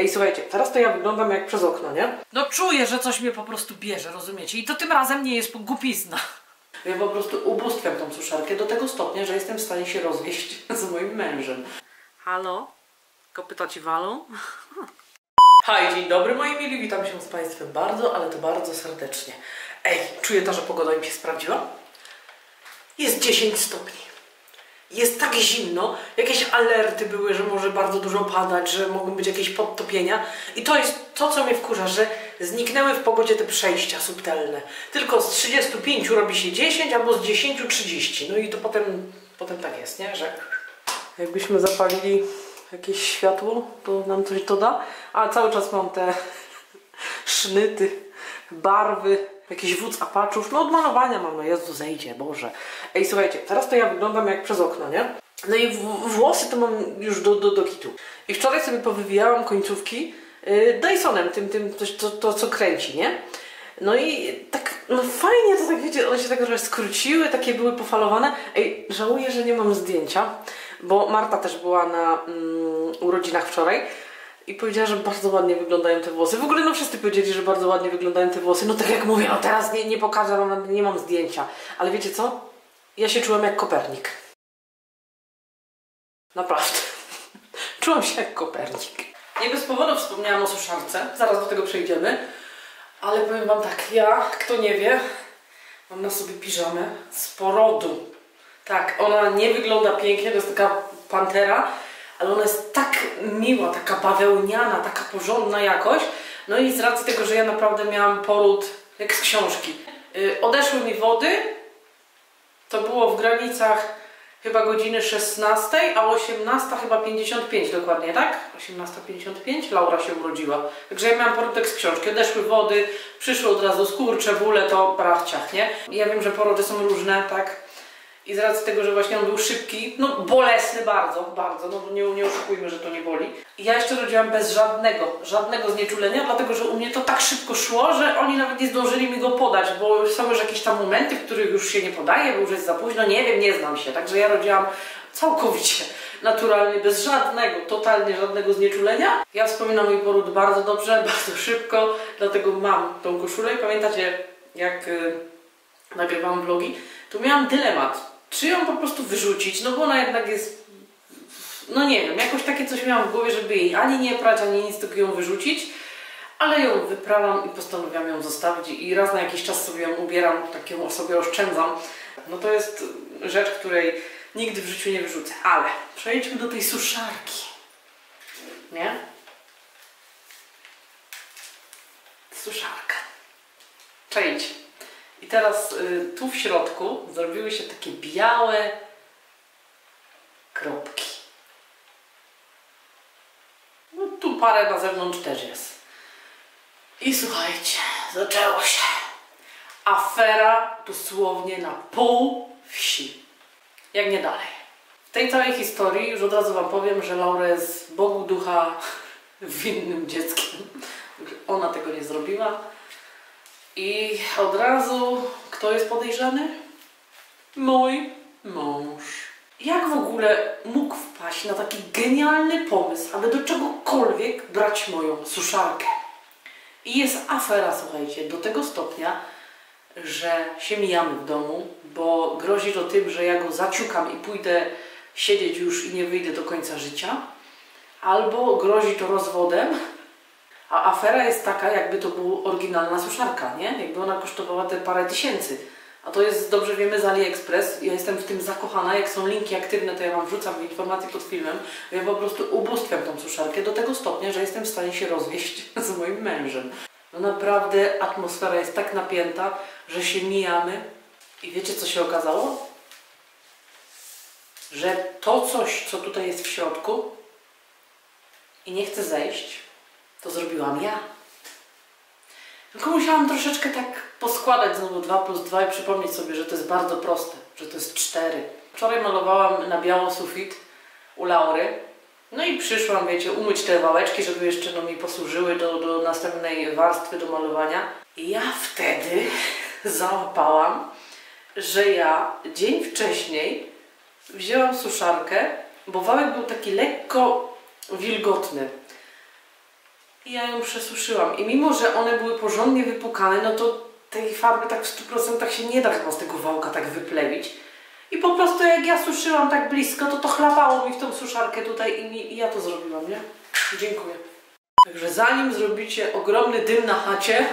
Ej, słuchajcie, teraz to ja wyglądam jak przez okno, nie? No czuję, że coś mnie po prostu bierze, rozumiecie? I to tym razem nie jest głupizna. Ja po prostu ubóstwiam tą suszarkę do tego stopnia, że jestem w stanie się rozwieść z moim mężem. Halo? Kopyta ci walą? Hej, dzień dobry moi mili, witam się z Państwem bardzo, ale to bardzo serdecznie. Ej, czuję to, że pogoda mi się sprawdziła? Jest 10 stopni. Jest tak zimno, jakieś alerty były, że może bardzo dużo padać, że mogą być jakieś podtopienia. I to jest to, co mnie wkurza, że zniknęły w pogodzie te przejścia subtelne. Tylko z 35 robi się 10, albo z 10 30. No i to potem tak jest, nie? Że jakbyśmy zapalili jakieś światło, to nam coś to da. A cały czas mam te sznyty, barwy, jakiś wódz apaczów. No od malowania mam, no Jezu, zejdzie, Boże. Ej, słuchajcie, teraz to ja wyglądam jak przez okno, nie? No i włosy to mam już do kitu. I wczoraj sobie powywijałam końcówki Dysonem, tym to co kręci, nie? No i tak, no fajnie to tak, wiecie, one się tak trochę skróciły, takie były pofalowane. Ej, żałuję, że nie mam zdjęcia, bo Marta też była na urodzinach wczoraj i powiedziała, że bardzo ładnie wyglądają te włosy. W ogóle no wszyscy powiedzieli, że bardzo ładnie wyglądają te włosy. No tak jak mówię, no teraz nie pokażę wam, nie mam zdjęcia. Ale wiecie co? Ja się czułam jak Kopernik. Naprawdę. Czułam się jak Kopernik. Nie bez powodu wspomniałam o suszarce. Zaraz do tego przejdziemy. Ale powiem wam tak, ja, kto nie wie, mam na sobie piżamę z porodu. Tak, ona nie wygląda pięknie, to jest taka pantera, ale ona jest tak miła, taka bawełniana, taka porządna jakoś. No i z racji tego, że ja naprawdę miałam poród jak z książki. Odeszły mi wody, to było w granicach chyba godziny 16, a 18 chyba 55 dokładnie, tak? 18:55 Laura się urodziła. Także ja miałam poród jak z książki. Odeszły wody, przyszły od razu skurcze, bóle, to brachciach, nie? Ja wiem, że porody są różne, tak? I z racji tego, że właśnie on był szybki, no bolesny bardzo, no nie oszukujmy, że to nie boli. I ja jeszcze rodziłam bez żadnego znieczulenia, dlatego, że u mnie to tak szybko szło, że oni nawet nie zdążyli mi go podać, bo są już jakieś tam momenty, w których już się nie podaje, bo już jest za późno, nie wiem, nie znam się. Także ja rodziłam całkowicie naturalnie, bez totalnie żadnego znieczulenia. Ja wspominam mój poród bardzo dobrze, bardzo szybko, dlatego mam tą koszulę i pamiętacie, jak nagrywałam vlogi, to miałam dylemat. Czy ją po prostu wyrzucić, no bo ona jednak jest, no nie wiem, jakoś takie coś miałam w głowie, żeby jej ani nie prać, ani nic, tylko ją wyrzucić, ale ją wyprałam i postanowiłam ją zostawić i raz na jakiś czas sobie ją ubieram, tak ją sobie oszczędzam. No to jest rzecz, której nigdy w życiu nie wyrzucę, ale przejdźmy do tej suszarki, nie? Suszarka. Przejdź. I teraz tu w środku zrobiły się takie białe kropki. No tu parę na zewnątrz też jest. I słuchajcie, zaczęło się. Afera dosłownie na pół wsi. Jak nie dalej. W tej całej historii już od razu wam powiem, że Laura jest Bogu ducha winnym dzieckiem. Ona tego nie zrobiła. I od razu, kto jest podejrzany? Mój mąż. Jak w ogóle mógł wpaść na taki genialny pomysł, aby do czegokolwiek brać moją suszarkę? I jest afera, słuchajcie, do tego stopnia, że się mijamy w domu, bo grozi to tym, że ja go zaciukam i pójdę siedzieć już i nie wyjdę do końca życia, albo grozi to rozwodem. A afera jest taka, jakby to była oryginalna suszarka, nie? Jakby ona kosztowała te parę tysięcy. A to jest, dobrze wiemy, z AliExpress. Ja jestem w tym zakochana. Jak są linki aktywne, to ja wam wrzucam informacje pod filmem. Ja po prostu ubóstwiam tą suszarkę do tego stopnia, że jestem w stanie się rozwieść z moim mężem. No naprawdę atmosfera jest tak napięta, że się mijamy. I wiecie, co się okazało? Że to coś, co tutaj jest w środku i nie chce zejść, to zrobiłam ja. Tylko musiałam troszeczkę tak poskładać znowu 2 + 2 i przypomnieć sobie, że to jest bardzo proste, że to jest 4. Wczoraj malowałam na biało sufit u Laury. No i przyszłam, wiecie, umyć te wałeczki, żeby jeszcze mi posłużyły do następnej warstwy do malowania. I ja wtedy załapałam, że ja dzień wcześniej wzięłam suszarkę, bo wałek był taki lekko wilgotny. i ja ją przesuszyłam. I mimo, że one były porządnie wypukane, no to tej farby tak w 100% się nie da chyba z tego wałka tak wyplewić. I po prostu jak ja suszyłam tak blisko, to chlapało mi w tą suszarkę tutaj i ja to zrobiłam, nie? Dziękuję. Także zanim zrobicie ogromny dym na chacie,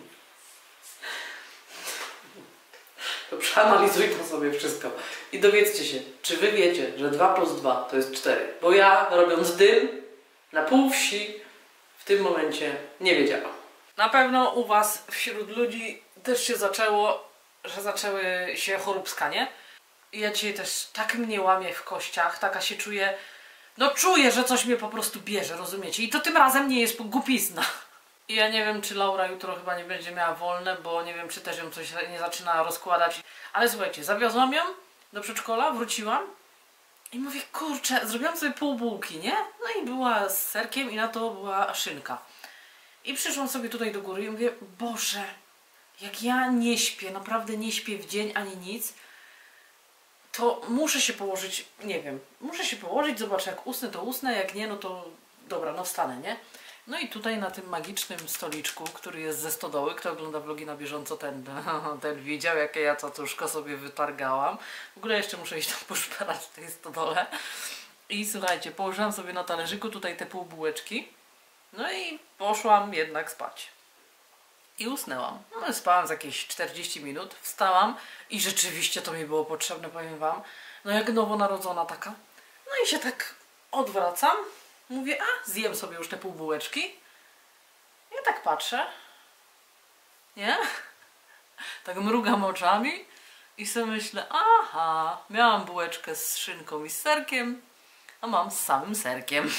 to przeanalizuj to sobie wszystko. I dowiedzcie się, czy wy wiecie, że 2 plus 2 to jest 4. Bo ja, robiąc dym na pół wsi, w tym momencie nie wiedziałam. Na pewno u was wśród ludzi też się zaczęło, że zaczęły się choróbska, nie? I ja dzisiaj też tak mnie łamie w kościach, taka się czuję, no czuję, że coś mnie po prostu bierze, rozumiecie? I to tym razem nie jest głupizna. I ja nie wiem, czy Laura jutro chyba nie będzie miała wolne, bo nie wiem, czy też ją coś nie zaczyna rozkładać. Ale słuchajcie, zawiozłam ją do przedszkola, wróciłam i mówię, kurczę, zrobiłam sobie pół bułki, nie? No i była z serkiem i na to była szynka. I przyszłam sobie tutaj do góry i mówię, Boże, jak ja nie śpię, naprawdę nie śpię w dzień ani nic, to muszę się położyć, nie wiem, muszę się położyć, zobaczę, jak usnę, to usnę, jak nie, no to dobra, no wstanę, nie? No i tutaj na tym magicznym stoliczku, który jest ze stodoły, kto ogląda vlogi na bieżąco, ten widział, jakie ja cacuszko sobie wytargałam. W ogóle jeszcze muszę iść tam poszperać w tej stodole. I słuchajcie, położyłam sobie na talerzyku tutaj te pół bułeczki. No i poszłam jednak spać. I usnęłam. No, spałam z jakieś 40 minut, wstałam i rzeczywiście to mi było potrzebne, powiem wam. No jak nowonarodzona taka. No i się tak odwracam. Mówię, a zjem sobie już te pół bułeczki. I tak patrzę. Nie? Tak mrugam oczami i sobie myślę, aha, miałam bułeczkę z szynką i z serkiem, a mam z samym serkiem.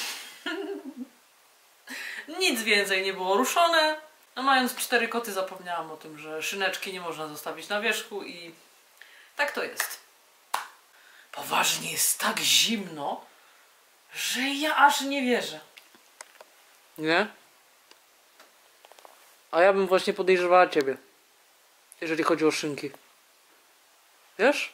Nic więcej nie było ruszone. No mając 4 koty zapomniałam o tym, że szyneczki nie można zostawić na wierzchu i tak to jest. Poważnie jest tak zimno, że ja aż nie wierzę. Nie? A ja bym właśnie podejrzewała ciebie, jeżeli chodzi o szynki. Wiesz?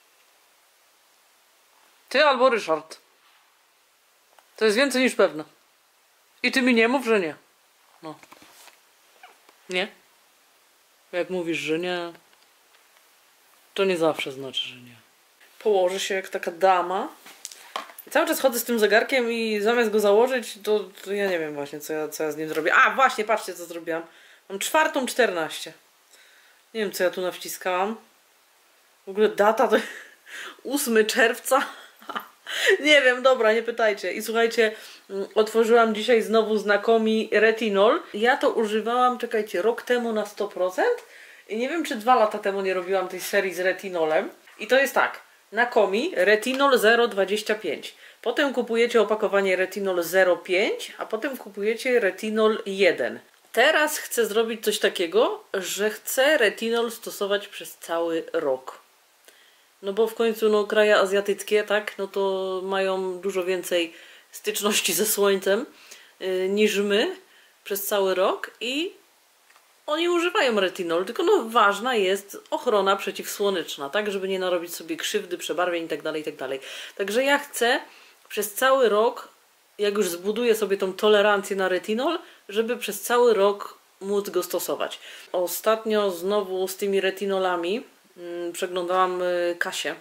Ty albo Ryszard. To jest więcej niż pewne. I ty mi nie mów, że nie. No. Nie? Jak mówisz, że nie, to nie zawsze znaczy, że nie. Położę się jak taka dama. I cały czas chodzę z tym zegarkiem i zamiast go założyć, to ja nie wiem właśnie, co ja z nim zrobię. A, właśnie, patrzcie, co zrobiłam. Mam 4:14. Nie wiem, co ja tu nawciskałam. W ogóle data to 8 czerwca. Nie wiem, dobra, nie pytajcie. I słuchajcie, otworzyłam dzisiaj znowu Znakomi retinol. Ja to używałam, czekajcie, rok temu na 100%. I nie wiem, czy 2 lata temu nie robiłam tej serii z retinolem. I to jest tak. Znakomi retinol 0,25. Potem kupujecie opakowanie retinol 0,5, a potem kupujecie retinol 1. Teraz chcę zrobić coś takiego, że chcę retinol stosować przez cały rok. No bo w końcu no, kraje azjatyckie, tak, no to mają dużo więcej styczności ze słońcem niż my przez cały rok i oni używają retinol, tylko no ważna jest ochrona przeciwsłoneczna, tak, żeby nie narobić sobie krzywdy, przebarwień itd., itd. Także ja chcę przez cały rok, jak już zbuduję sobie tą tolerancję na retinol, żeby przez cały rok móc go stosować. Ostatnio znowu z tymi retinolami przeglądałam Kasię,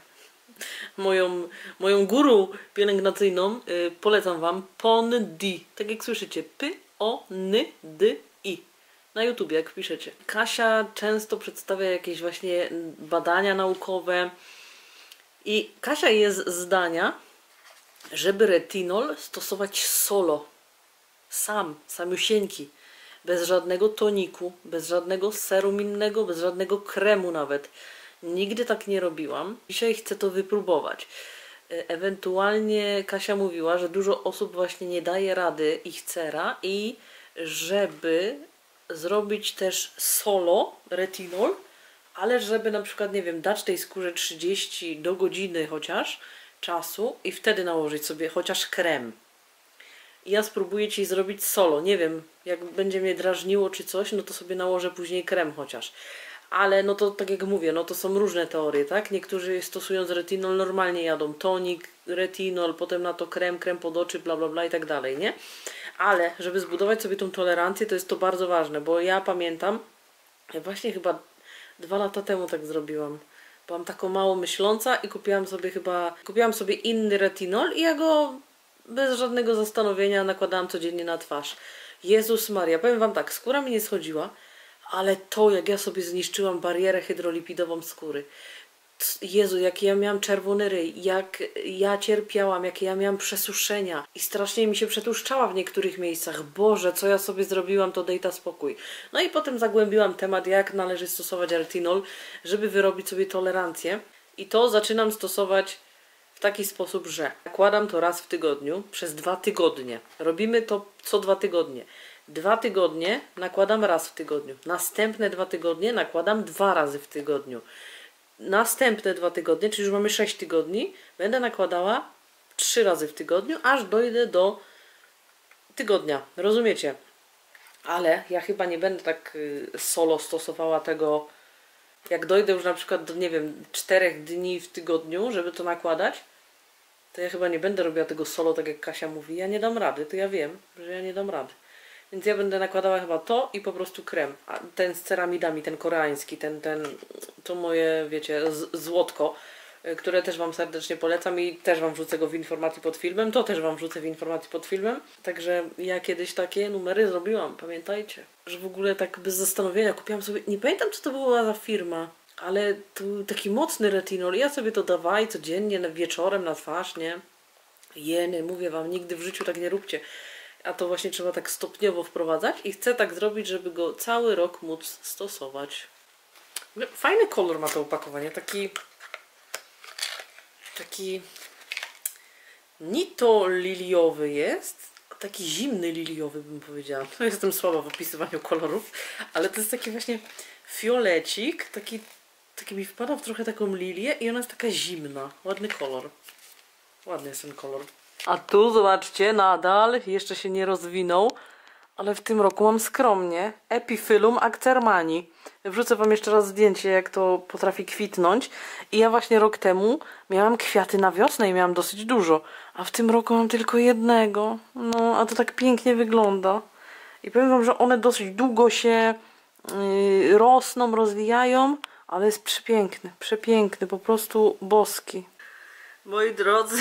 moją guru pielęgnacyjną. Polecam wam Pon-D, tak jak słyszycie, P-O-N-D-I na YouTubie, jak piszecie. Kasia często przedstawia jakieś właśnie badania naukowe i Kasia jest zdania, żeby retinol stosować solo, samiusieńki, bez żadnego toniku, bez żadnego serum innego, bez żadnego kremu nawet. Nigdy tak nie robiłam. Dzisiaj chcę to wypróbować. Ewentualnie Kasia mówiła, że dużo osób właśnie nie daje rady ich cera i żeby zrobić też solo retinol, ale żeby na przykład, nie wiem, dać tej skórze 30 do godziny chociaż czasu i wtedy nałożyć sobie chociaż krem. I ja spróbuję Ci zrobić solo. Nie wiem, jak będzie mnie drażniło czy coś, no to sobie nałożę później krem chociaż. Ale no to tak jak mówię, no to są różne teorie, tak? Niektórzy stosując retinol normalnie jadą tonik, retinol, potem na to krem pod oczy, bla bla bla i tak dalej, nie? Ale żeby zbudować sobie tą tolerancję, to jest to bardzo ważne, bo ja pamiętam, ja właśnie chyba 2 lata temu tak zrobiłam. Byłam taką mało myśląca i kupiłam sobie inny retinol i ja go bez żadnego zastanowienia nakładałam codziennie na twarz. Jezus Maria, powiem wam tak, skóra mi nie schodziła, ale to jak ja sobie zniszczyłam barierę hydrolipidową skóry. Jezu, jaki ja miałam czerwony ryj, jak ja cierpiałam, jakie ja miałam przesuszenia i strasznie mi się przetłuszczała w niektórych miejscach. Boże, co ja sobie zrobiłam, to dejta spokój. No i potem zagłębiłam temat, jak należy stosować retinol, żeby wyrobić sobie tolerancję. I to zaczynam stosować w taki sposób, że nakładam to raz w tygodniu przez 2 tygodnie. Robimy to co 2 tygodnie. 2 tygodnie nakładam raz w tygodniu. Następne 2 tygodnie nakładam 2 razy w tygodniu. Następne 2 tygodnie, czyli już mamy 6 tygodni, będę nakładała 3 razy w tygodniu, aż dojdę do tygodnia. Rozumiecie? Ale ja chyba nie będę tak solo stosowała tego, jak dojdę już na przykład do, nie wiem, 4 dni w tygodniu, żeby to nakładać, to ja chyba nie będę robiła tego solo, tak jak Kasia mówi. Ja nie dam rady, to ja wiem, że ja nie dam rady. Więc ja będę nakładała chyba to i po prostu krem. A ten z ceramidami, ten koreański, to moje, wiecie, złotko, które też wam serdecznie polecam i też wam wrzucę go w informacji pod filmem. To też wam wrzucę w informacji pod filmem. Także ja kiedyś takie numery zrobiłam, pamiętajcie. Że w ogóle tak bez zastanowienia kupiłam sobie, nie pamiętam co to była za firma, ale to był taki mocny retinol. Ja sobie to dawałam codziennie, wieczorem na twarz, nie? Jeny, mówię wam, nigdy w życiu tak nie róbcie. A to właśnie trzeba tak stopniowo wprowadzać i chcę tak zrobić, żeby go cały rok móc stosować. Fajny kolor ma to opakowanie, taki ni to liliowy jest, taki zimny liliowy bym powiedziała. No, jestem słaba w opisywaniu kolorów, ale to jest taki właśnie fiolecik, taki mi wpada w trochę taką lilię i ona jest taka zimna. Ładny kolor. Ładny jest ten kolor. A tu zobaczcie, nadal jeszcze się nie rozwinął, ale w tym roku mam skromnie Epiphyllum accermani. Wrzucę wam jeszcze raz zdjęcie, jak to potrafi kwitnąć. I ja właśnie rok temu miałam kwiaty na wiosnę i miałam dosyć dużo, a w tym roku mam tylko jednego. No, a to tak pięknie wygląda. I powiem wam, że one dosyć długo się rosną, rozwijają, ale jest przepiękny, przepiękny, po prostu boski. Moi drodzy,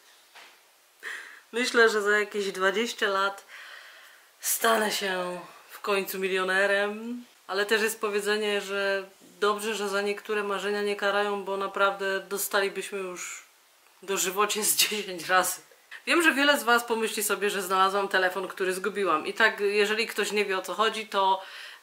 myślę, że za jakieś 20 lat stanę się w końcu milionerem, ale też jest powiedzenie, że dobrze, że za niektóre marzenia nie karają, bo naprawdę dostalibyśmy już dożywocie z 10 razy. Wiem, że wiele z was pomyśli sobie, że znalazłam telefon, który zgubiłam. I tak, jeżeli ktoś nie wie o co chodzi, to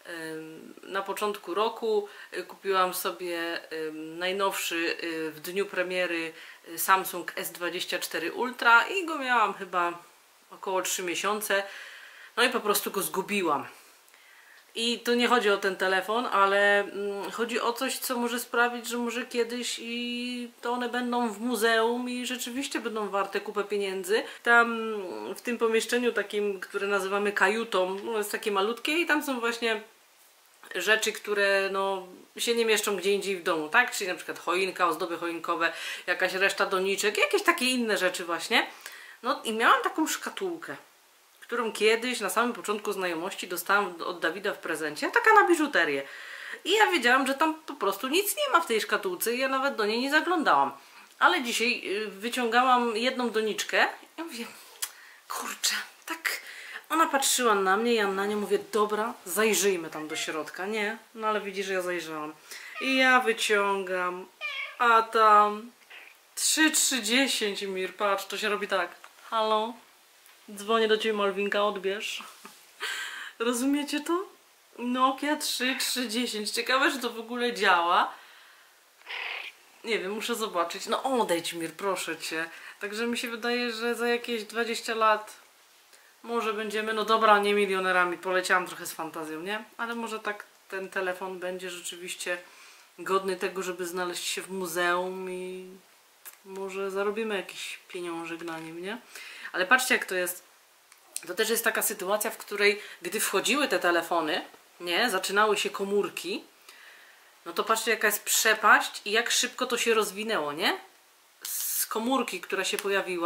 na początku roku kupiłam sobie najnowszy w dniu premiery Samsung S24 Ultra i go miałam chyba około 3 miesiące. No i po prostu go zgubiłam. I tu nie chodzi o ten telefon, ale chodzi o coś, co może sprawić, że może kiedyś i to one będą w muzeum i rzeczywiście będą warte kupę pieniędzy. Tam w tym pomieszczeniu takim, które nazywamy kajutą, no jest takie malutkie i tam są właśnie rzeczy, które no, się nie mieszczą gdzie indziej w domu, tak? Czyli na przykład choinka, ozdoby choinkowe, jakaś reszta doniczek, jakieś takie inne rzeczy właśnie. No i miałam taką szkatułkę, którą kiedyś na samym początku znajomości dostałam od Dawida w prezencie, taka na biżuterię. I ja wiedziałam, że tam po prostu nic nie ma w tej szkatułce i ja nawet do niej nie zaglądałam. Ale dzisiaj wyciągałam jedną doniczkę i mówię, kurczę, tak. Ona patrzyła na mnie, ja na nią mówię, dobra, zajrzyjmy tam do środka. Nie, no ale widzi, że ja zajrzałam. I ja wyciągam, a tam 3,30 Mir, patrz, to się robi tak. Halo? Dzwonię do ciebie, Malwinka, odbierz. Rozumiecie to? Nokia 3,30. Ciekawe, czy to w ogóle działa. Nie wiem, muszę zobaczyć. No odejdź, Mir, proszę cię. Także mi się wydaje, że za jakieś 20 lat może będziemy, no dobra, nie milionerami. Poleciałam trochę z fantazją, nie? Ale może tak ten telefon będzie rzeczywiście godny tego, żeby znaleźć się w muzeum i może zarobimy jakiś pieniążek na nim, nie? Ale patrzcie, jak to jest. To też jest taka sytuacja, w której gdy wchodziły te telefony, nie, zaczynały się komórki, no to patrzcie, jaka jest przepaść i jak szybko to się rozwinęło, nie? Z komórki, która się pojawiła,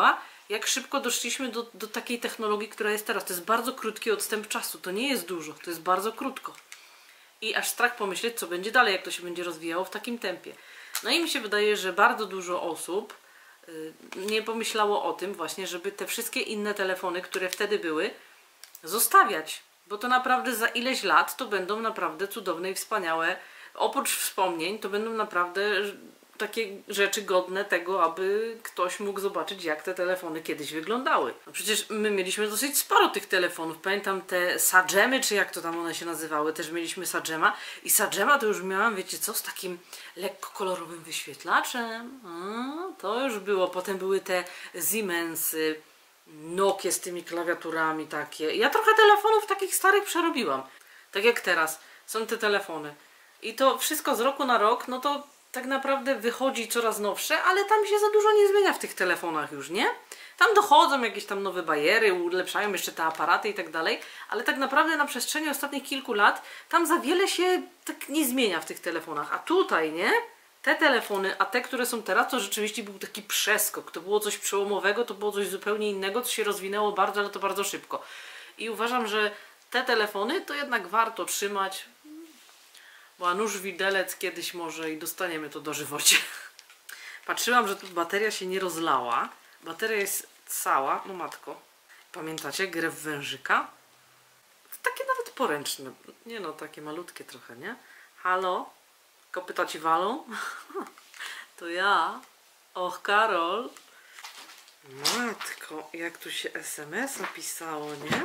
jak szybko doszliśmy do takiej technologii, która jest teraz. To jest bardzo krótki odstęp czasu, to nie jest dużo, to jest bardzo krótko. I aż strach pomyśleć, co będzie dalej, jak to się będzie rozwijało w takim tempie. No i mi się wydaje, że bardzo dużo osób nie pomyślało o tym właśnie, żeby te wszystkie inne telefony, które wtedy były, zostawiać. Bo to naprawdę za ileś lat to będą naprawdę cudowne i wspaniałe. Oprócz wspomnień to będą naprawdę takie rzeczy godne tego, aby ktoś mógł zobaczyć, jak te telefony kiedyś wyglądały. No przecież my mieliśmy dosyć sporo tych telefonów. Pamiętam te Sagemy, czy jak to tam one się nazywały, też mieliśmy Sagema. I Sagema to już miałam, wiecie co, z takim lekko kolorowym wyświetlaczem. To już było. Potem były te Siemensy, Nokie z tymi klawiaturami takie. Ja trochę telefonów takich starych przerobiłam. Tak jak teraz. Są te telefony. I to wszystko z roku na rok, no to tak naprawdę wychodzi coraz nowsze, ale tam się za dużo nie zmienia w tych telefonach już, nie? Tam dochodzą jakieś tam nowe bariery, ulepszają jeszcze te aparaty i tak dalej, ale tak naprawdę na przestrzeni ostatnich kilku lat tam za wiele się tak nie zmienia w tych telefonach. A tutaj, nie? Te telefony, a te, które są teraz, to rzeczywiście był taki przeskok. To było coś przełomowego, to było coś zupełnie innego, co się rozwinęło bardzo, ale to bardzo szybko. I uważam, że te telefony to jednak warto trzymać, bo a nóż widelec kiedyś może i dostaniemy to dożywocie. Patrzyłam, że tu bateria się nie rozlała. Bateria jest cała. No matko. Pamiętacie grę w wężyka? To takie nawet poręczne. Nie no, takie malutkie trochę, nie? Halo? Kopyta ci walą? To ja. Och, Karol. Matko, jak tu się SMS-a pisało, nie?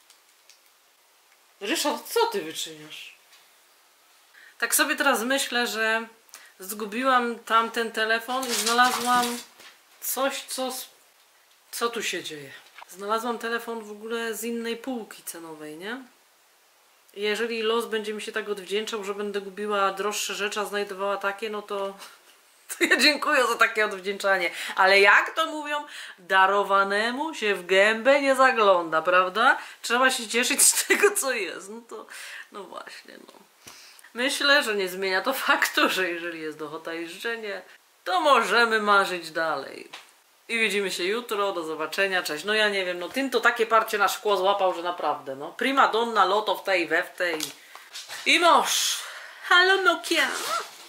Ryszard, co ty wyczyniasz? Tak sobie teraz myślę, że zgubiłam tamten telefon i znalazłam coś, co tu się dzieje. Znalazłam telefon w ogóle z innej półki cenowej, nie? I jeżeli los będzie mi się tak odwdzięczał, że będę gubiła droższe rzeczy, a znajdowała takie, no to ja dziękuję za takie odwdzięczanie. Ale jak to mówią, darowanemu się w gębę nie zagląda, prawda? Trzeba się cieszyć z tego, co jest. No to, no właśnie, no. Myślę, że nie zmienia to faktu, że jeżeli jest ochota i życzenie, to możemy marzyć dalej. I widzimy się jutro, do zobaczenia, cześć. No ja nie wiem, no tym to takie parcie na szkło złapał, że naprawdę, no. Prima donna, loto w tej, we w tej. I mąż. Halo Nokia.